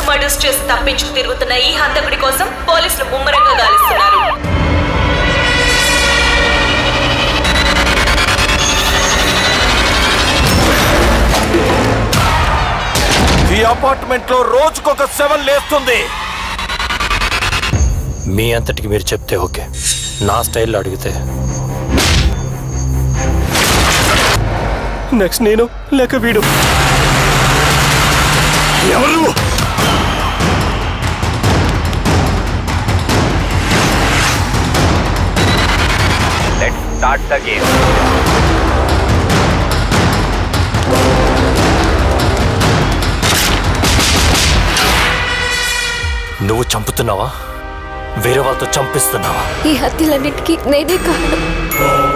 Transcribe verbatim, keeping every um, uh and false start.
Murders చేసి తప్పించుకు తిరుగుతున్న ఈ హంతకుడి కోసం పోలీసులు ముమ్మరంగా గాలిస్తున్నారు. ఈ అపార్ట్మెంట్ లో రోజుకొక సెవెన్ లేస్తుంది. మీ అంతటికి మీరు చెప్తే ఓకే, నా స్టైల్లో అడిగితే నెక్స్ట్ నేను లేక వీడు. ఎవరు? Let's start the game. నువ్వు చంపుతున్నావా, వేరే వాళ్ళతో చంపిస్తున్నావా? ఈ హత్యలన్నిటికీ నేనే కారణం.